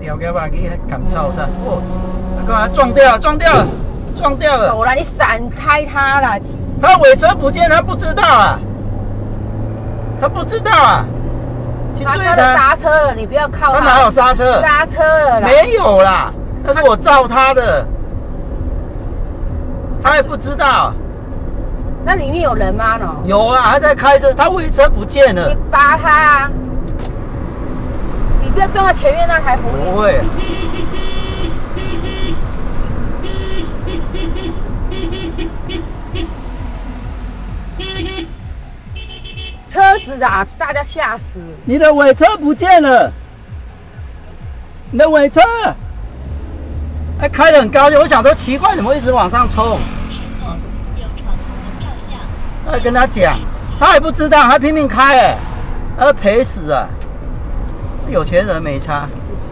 摇摇吧，给赶超噻！哦，干嘛撞掉了？撞掉了！撞掉了！ 走了，你闪开他了。 他尾车不见，他不知道啊，他不知道啊。 他的刹车了，你不要靠他。 他哪有刹车？ 刹车了啦。 没有啦，那是我照他的，他也不知道。 那里面有人吗？ 有啊，还在开着，他尾车不见了。 你扒他啊！你不要撞到前面那台狐狸。 不会。 车子啊，大家吓死！ 你的尾车不见了，你的尾车，还开得很高，我想都奇怪，怎么一直往上冲？跟他讲，他也不知道，还拼命开，赔死啊！有钱人没差。 不